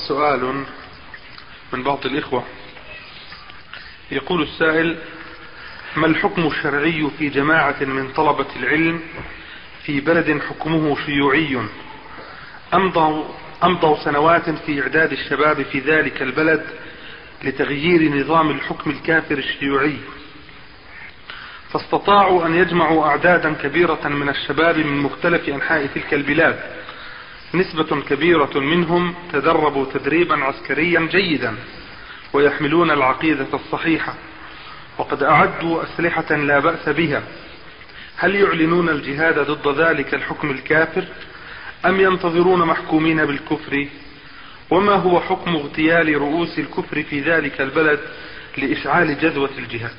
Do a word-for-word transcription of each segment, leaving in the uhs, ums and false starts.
سؤال من بعض الإخوة. يقول السائل: ما الحكم الشرعي في جماعة من طلبة العلم في بلد حكمه شيوعي أمضوا, أمضوا سنوات في إعداد الشباب في ذلك البلد لتغيير نظام الحكم الكافر الشيوعي، فاستطاعوا أن يجمعوا أعدادا كبيرة من الشباب من مختلف أنحاء تلك البلاد، نسبة كبيرة منهم تدربوا تدريبا عسكريا جيدا ويحملون العقيدة الصحيحة، وقد أعدوا أسلحة لا بأس بها. هل يعلنون الجهاد ضد ذلك الحكم الكافر أم ينتظرون محكومين بالكفر؟ وما هو حكم اغتيال رؤوس الكفر في ذلك البلد لإشعال جذوة الجهاد؟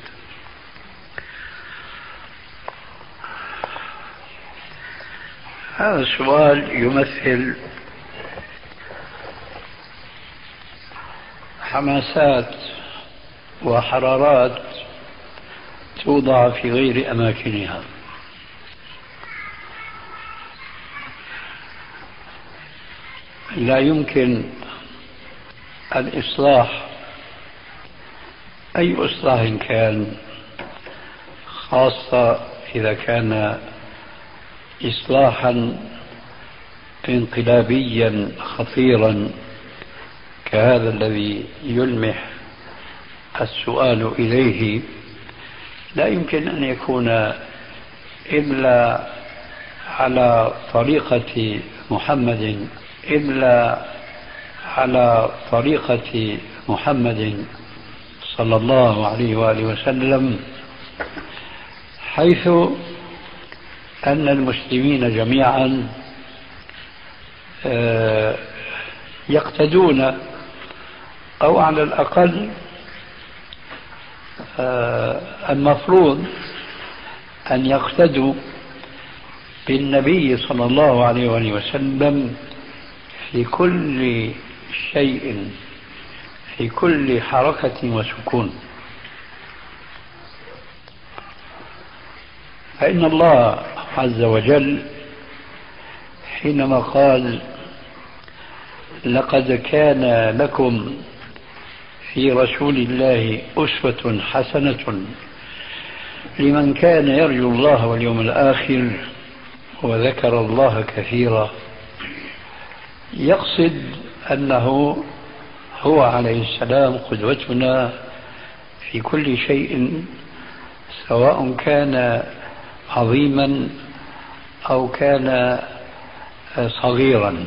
هذا السؤال يمثل حماسات وحرارات توضع في غير أماكنها. لا يمكن الإصلاح، أي إصلاح كان، خاصة إذا كان إصلاحا انقلابيا خطيرا كهذا الذي يلمح السؤال إليه، لا يمكن أن يكون إلا على طريقة محمد إلا على طريقة محمد صلى الله عليه وآله وسلم، حيث أن المسلمين جميعا يقتدون، أو على الأقل المفروض أن يقتدوا بالنبي صلى الله عليه وآله وسلم في كل شيء، في كل حركة وسكون. فإن الله عز وجل حينما قال: لقد كان لكم في رسول الله أسوة حسنة لمن كان يرجو الله واليوم الآخر وذكر الله كثيرا، يقصد أنه هو عليه السلام قدوتنا في كل شيء، سواء كان عظيما أو كان صغيرا.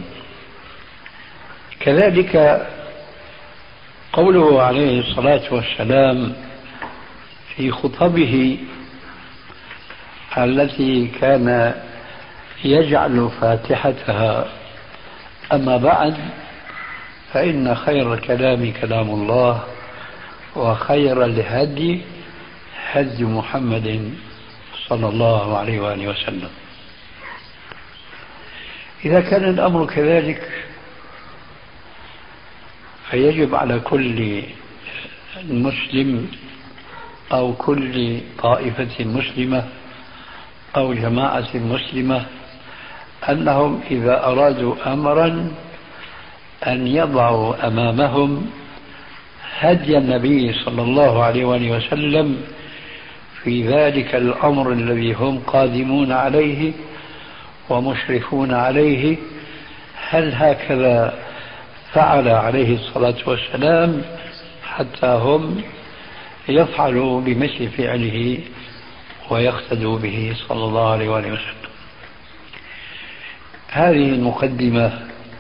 كذلك قوله عليه الصلاة والسلام في خطبه التي كان يجعل فاتحتها: أما بعد فإن خير الكلام كلام الله وخير الهدي هدي محمد صلى الله عليه وآله وسلم. إذا كان الأمر كذلك فيجب على كل مسلم أو كل طائفة مسلمة أو جماعة مسلمة أنهم إذا أرادوا أمرا أن يضعوا أمامهم هدي النبي صلى الله عليه وآله وسلم في ذلك الأمر الذي هم قادمون عليه ومشرفون عليه. هل هكذا فعل عليه الصلاة والسلام حتى هم يفعلوا بمثل فعله ويقتدوا به صلى الله عليه وآله وسلم؟ هذه المقدمة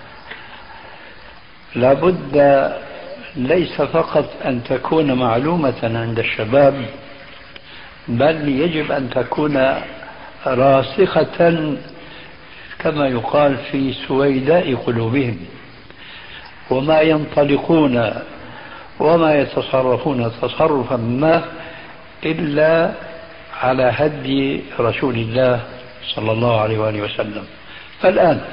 لابد ليس فقط أن تكون معلومة عند الشباب، بل يجب أن تكون راسخة كما يقال في سويداء قلوبهم، وما ينطلقون وما يتصرفون تصرفا ما إلا على هدي رسول الله صلى الله عليه وآله وسلم. فالآن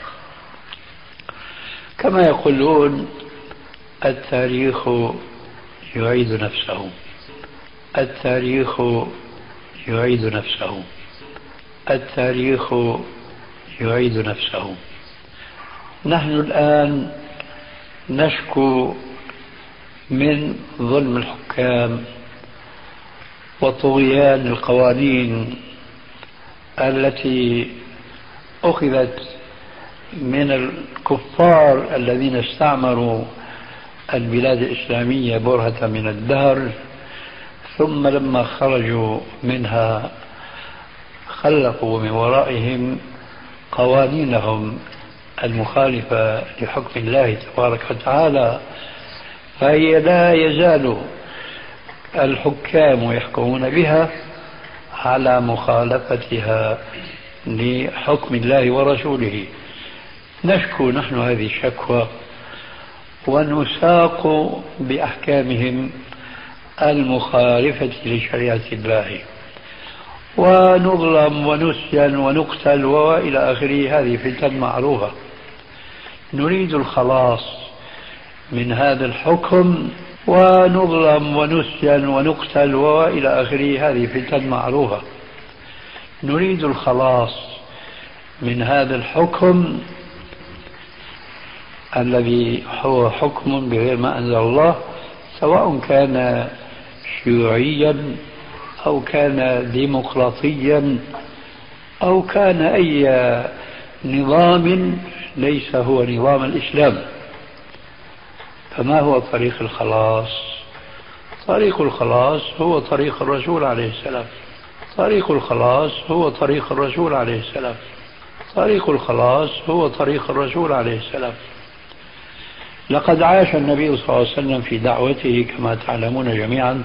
كما يقولون التاريخ يعيد نفسه، التاريخ يعيد نفسه، التاريخ يعيد نفسه. نحن الآن نشكو من ظلم الحكام وطغيان القوانين التي أخذت من الكفار الذين استعمروا البلاد الإسلامية برهة من الدهر، ثم لما خرجوا منها خلقوا من ورائهم قوانينهم المخالفة لحكم الله تبارك وتعالى، فهي لا يزال الحكام يحكمون بها على مخالفتها لحكم الله ورسوله. نشكو نحن هذه الشكوى ونساق بأحكامهم المخالفة لشريعة الله، ونظلم ونسجن ونقتل وإلى آخره. هذه فتن معروفة. نريد الخلاص من هذا الحكم، ونظلم ونسجن ونقتل وإلى آخره. هذه فتن معروفة. نريد الخلاص من هذا الحكم الذي هو حكم بغير ما أنزل الله، سواء كان شيوعيا أو كان ديمقراطيا أو كان أي نظام ليس هو نظام الإسلام. فما هو طريق الخلاص؟ طريق الخلاص هو طريق الرسول عليه السلام. طريق الخلاص هو طريق الرسول عليه السلام. طريق الخلاص هو طريق الرسول عليه السلام. لقد عاش النبي صلى الله عليه وسلم في دعوته كما تعلمون جميعا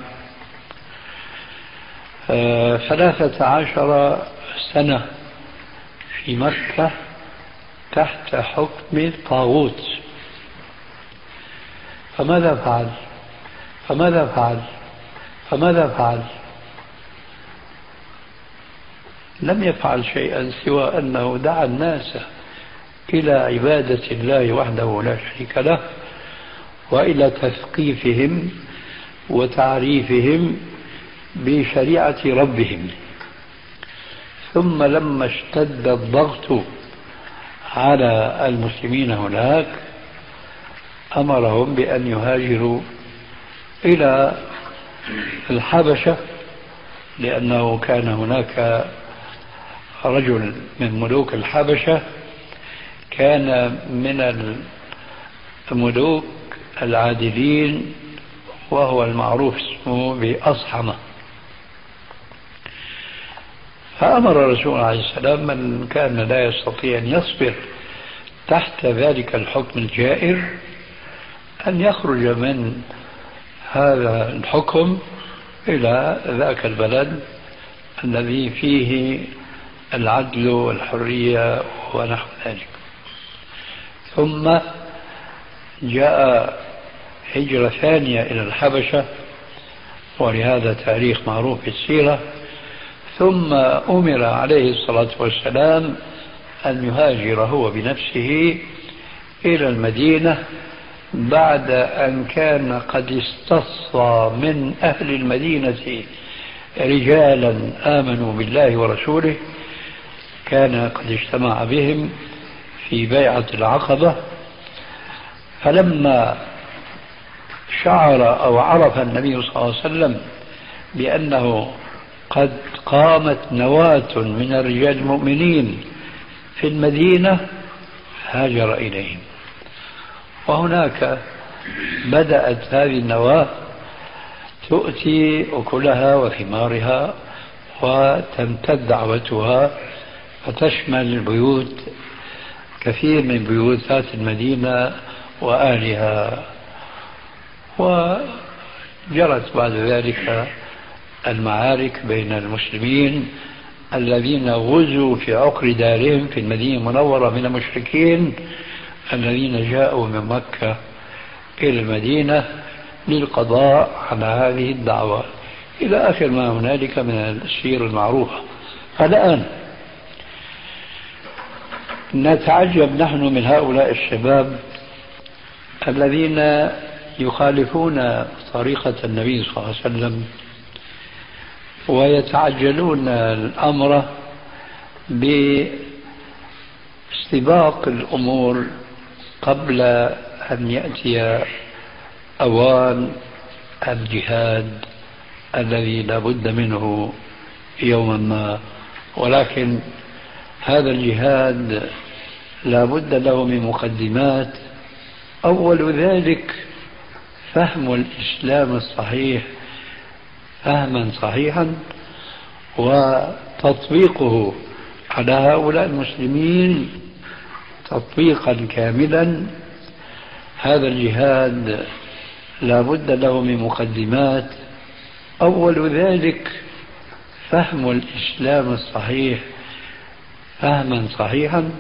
ثلاثة عشر سنة في مكة تحت حكم الطاغوت. فماذا فعل؟ فماذا فعل؟ فماذا فعل؟ لم يفعل شيئا سوى أنه دعا الناس إلى عبادة الله وحده لا شريك له، وإلى تثقيفهم وتعريفهم بشريعة ربهم. ثم لما اشتد الضغط على المسلمين هناك أمرهم بأن يهاجروا إلى الحبشة، لأنه كان هناك رجل من ملوك الحبشة كان من الملوك العادلين، وهو المعروف اسمه بأصحمة. فأمر الرسول عليه السلام من كان لا يستطيع أن يصبر تحت ذلك الحكم الجائر أن يخرج من هذا الحكم إلى ذاك البلد الذي فيه العدل والحرية ونحو ذلك. ثم جاء هجرة ثانية إلى الحبشة، ولهذا تاريخ معروف في السيرة. ثم أمر عليه الصلاة والسلام أن يهاجر هو بنفسه إلى المدينة بعد أن كان قد استصفى من أهل المدينة رجالا آمنوا بالله ورسوله، كان قد اجتمع بهم في بيعة العقبة. فلما شعر أو عرف النبي صلى الله عليه وسلم بأنه قد قامت نواة من الرجال المؤمنين في المدينة هاجر إليهم، وهناك بدأت هذه النواة تؤتي أكلها وثمارها وتمتد دعوتها فتشمل البيوت، كثير من بيوتات المدينة وأهلها. وجرت بعد ذلك المعارك بين المسلمين الذين غزوا في عقر دارهم في المدينة المنورة من المشركين الذين جاءوا من مكة إلى المدينة للقضاء على هذه الدعوة إلى آخر ما هنالك من السير المعروفة. الآن نتعجب نحن من هؤلاء الشباب الذين يخالفون طريقة النبي صلى الله عليه وسلم ويتعجلون الأمر باستباق الأمور قبل أن يأتي أوان الجهاد الذي لا بد منه يوما ما، ولكن هذا الجهاد لا بد له من مقدمات. أول ذلك فهم الإسلام الصحيح فهما صحيحا، وتطبيقه على هؤلاء المسلمين تطبيقا كاملا. هذا الجهاد لا بد له من مقدمات. أول ذلك فهم الإسلام الصحيح فهما صحيحا،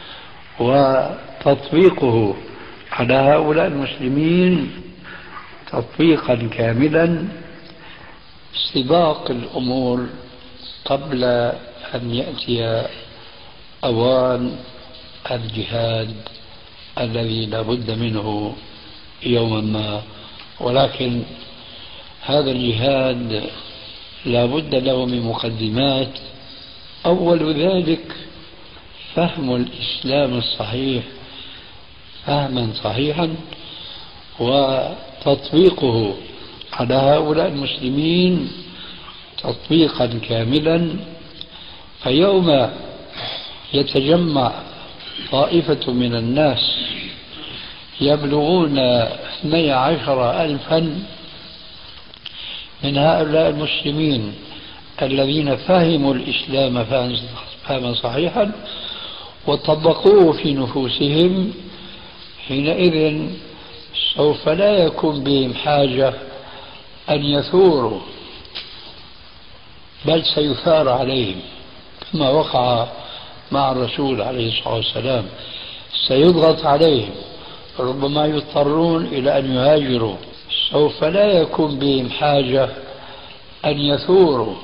وتطبيقه على هؤلاء المسلمين تطبيقا كاملا. سباق الأمور قبل أن يأتي أوان الجهاد الذي لا بد منه يوما ما، ولكن هذا الجهاد لا بد له من مقدمات. أول ذلك فهم الإسلام الصحيح فهما صحيحا، وتطبيقه على هؤلاء المسلمين تطبيقا كاملا. فيوم يتجمع طائفة من الناس يبلغون اثني عشر ألفا من هؤلاء المسلمين الذين فهموا الإسلام فهما صحيحا وطبقوه في نفوسهم، حينئذ سوف لا يكون بهم حاجة أن يثوروا، بل سيثار عليهم كما وقع مع الرسول عليه الصلاة والسلام. سيضغط عليهم، ربما يضطرون إلى أن يهاجروا، سوف لا يكون بهم حاجة أن يثوروا،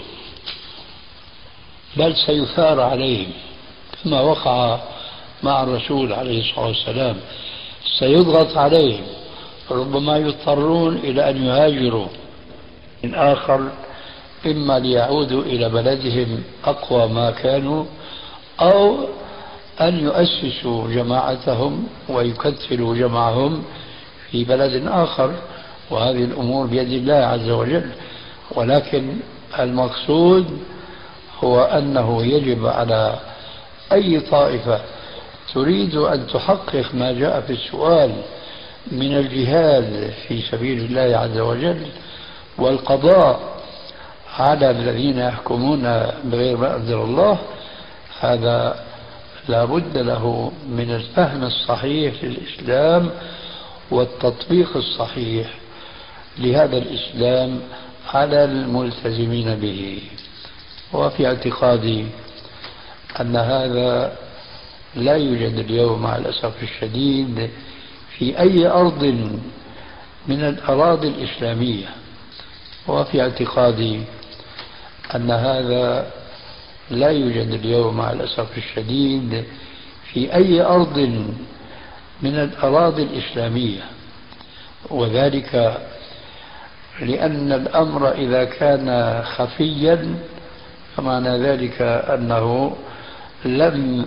بل سيثار عليهم كما وقع مع الرسول عليه الصلاة والسلام. سيضغط عليهم، ربما يضطرون إلى أن يهاجروا من آخر، إما ليعودوا إلى بلدهم أقوى ما كانوا، أو أن يؤسسوا جماعتهم ويكثروا جمعهم في بلد آخر، وهذه الأمور بيد الله عز وجل. ولكن المقصود هو أنه يجب على أي طائفة تريد أن تحقق ما جاء في السؤال من الجهاد في سبيل الله عز وجل والقضاء على الذين يحكمون بغير ما أنزل الله، هذا لا بد له من الفهم الصحيح للإسلام والتطبيق الصحيح لهذا الإسلام على الملتزمين به. وفي اعتقادي أن هذا لا يوجد اليوم مع الأسف الشديد في أي أرض من الأراضي الإسلامية. وفي اعتقادي أن هذا لا يوجد اليوم مع الأسف الشديد في أي أرض من الأراضي الإسلامية، وذلك لأن الأمر إذا كان خفيا فمعنى ذلك أنه لم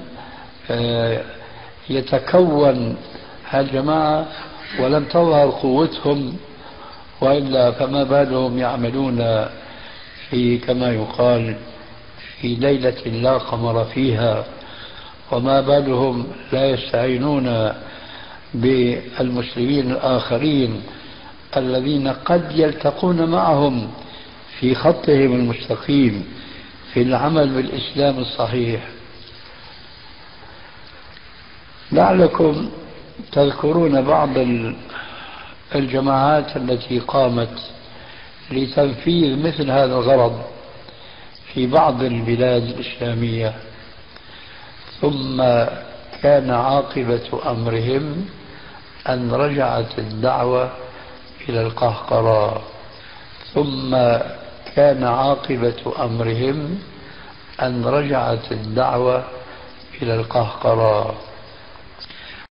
يتكون هالجماعة ولم تظهر قوتهم، وإلا فما بالهم يعملون في كما يقال في ليلة لا قمر فيها، وما بالهم لا يستعينون بالمسلمين الآخرين الذين قد يلتقون معهم في خطهم المستقيم في العمل بالإسلام الصحيح. لعلكم تذكرون بعض الجماعات التي قامت لتنفيذ مثل هذا الغرض في بعض البلاد الإسلامية، ثم كان عاقبة أمرهم أن رجعت الدعوة إلى القهقرى، ثم كان عاقبة أمرهم أن رجعت الدعوة إلى القهقرى.